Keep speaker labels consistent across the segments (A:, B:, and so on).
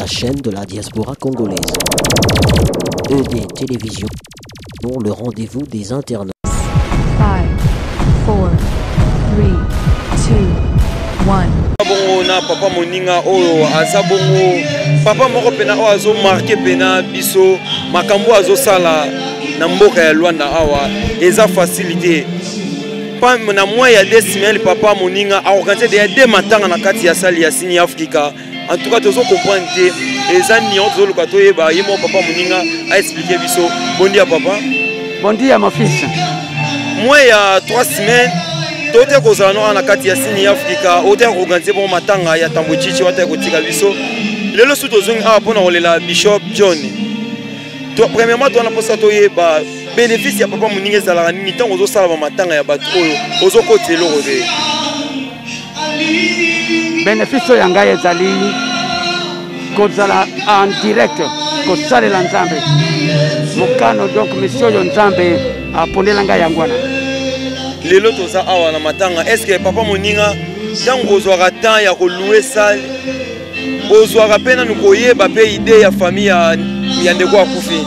A: la chaîne de la diaspora congolaise. ED Télévision, pour le rendez-vous des internautes.
B: 5, 4, 3, 2, 1.
C: Bongo na papa moninga oyo aza bongo papa moko pena oyo azo marqué pena biso makambo azo sala na mboka ya Luanda awa eza facilité pa na mois ya 2 semaines papa moninga a organisé des matanga na kati ya sali ya Sini Africa. En tout cas tozo comprendre que eza nion tozo lukato yeba yemo papa moninga a expliqué biso. Bon dia papa.
D: Bon dia mon fils.
C: Mois ya 3 semaines tote kozano na kati ya Sini Africa ote organiser bon matanga ya Tambwe-Chichi wata kotika biso lelo su tozongi a pona olela Bishop John to premièrement to na posa to yeba bénéfice ya papa moninga ezalaka nini ntango ozosala ba matanga ya bato oyo ozokotela robe
D: Bénéfice ya ngai ezali kozala en direct kosalela Nzambe mokano donc mission yo Nzambe apondela ngai yango wana
C: lelo toza awa na matanga. Est-ce que papa moninga tango ozwaka temps ya kolouer salle ozwaka pena nukoyeba pe idée ya famille ya ndeko akufi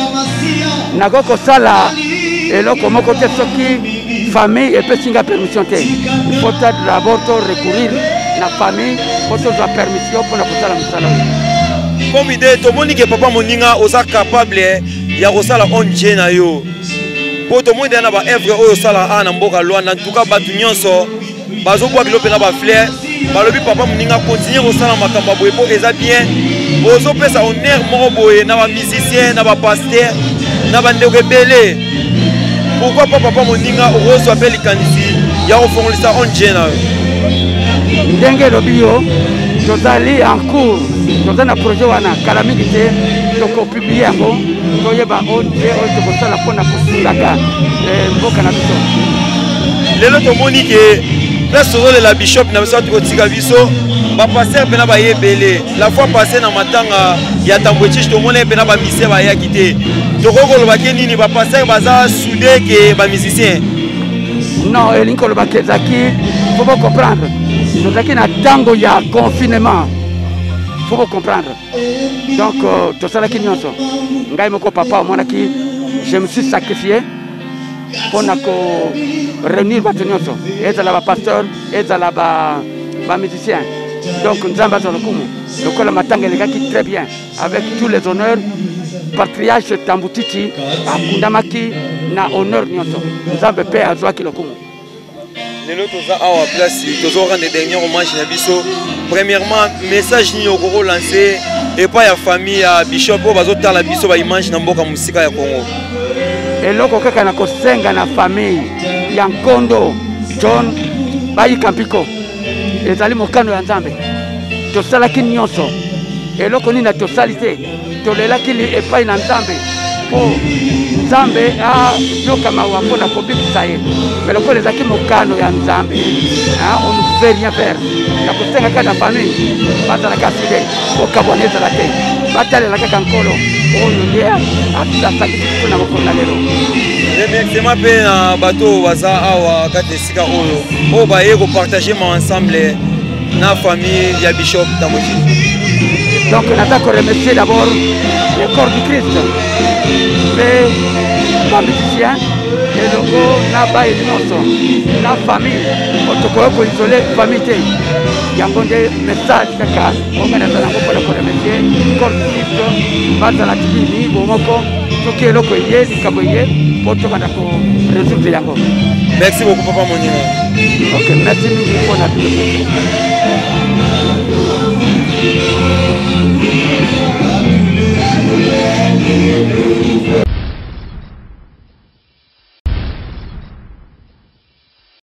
D: nako kosala eloko moko te soki famille epesinga permission te il faut d'abord recourir na famille pour tozwa permission mpona kosala mosala oyo
C: comme idée tomoni ke papa moninga oza capable ya kosala onje na yo po tomoni na ba œuvre oyo sala a na mboka Luanda. En tout cas batu nyonso bazobwa kilo pena ba fleur balobi papa moninga continuer kosala makambo boye po eza bien bozo pesa honneur moko boye na ba musicien na ba pasteur na ba ndeko ebele. Pourquoi pas papa moninga ozo appelle likanisi ya kofongolisa onje na
D: ndenge elobi yo tozali en cours toza na projet wana kala mingi te tokopiblie yango toyeba onje oyo tokosala mpona kosungaka mboka na biso
C: lelo tomoni ke place tozolela bishop na biso tokotika biso bapaster mpena bayebele la fois passé na matanga ya Tambwe-Chichi tomoni mpena bamisien bayaki te tokokolobaki nini bapaster baza soudé ke bamusicien
D: non elingi kolobaki ezaki faut pas comprendre tozalaki na ntango ya confinement faut pas comprendre donc tosalaki nyonso ngai moko papa omonaki je me suis sacrifié mpona ko réunir bato nyonso ezala bapasteur ezala bamusicien donc Nzambe azwa lokumu lokola matanga elekaki très bien avec tous les honneurs patriarche Tambwe-Chichi akundamaki na honneur nyonso Nzambe mpe azwaki lokumu
C: lelo toza awa place tozo rendre dernier hommage na biso. Premièrement message ni okoko lancer epa ya famille ya Bishop oyo bazotala biso ba image na mboka musika ya Congo.
D: eloko kaka na kosenga na famille ya Nkondo John bayika mpiko ezali mokano ya Nzambe tosalaki nyonso eloko nini tosali te tolelaki epai na Nzambe po Nzambe yoka mawa mpona kobikisa ye meloko ezalaki mokano ya Nzambe on ne peut rien faire na kosenga kaka na famille bazalaka fide okabwana ezala te batalela kaka nkolo oyo nde asakisi biso na mokolo na lelo
C: remerciement mpe na bato baza awa kati esika oyo baye kopartage ma ensemble na famille ya Bishop Tambwe-Chichi.
D: Donc on a remercier d'abord le corps du Christ, les musiciens, et le na-ba et la famille, pour isoler la famille. Il y a un message kaka, on a remercier le corps du Christ, base à la TV, Bomoko, tout est loco yé, du caboyé, pour tout résoudre yango.
C: Merci beaucoup papa Moninga.
D: Ok, merci beaucoup pour la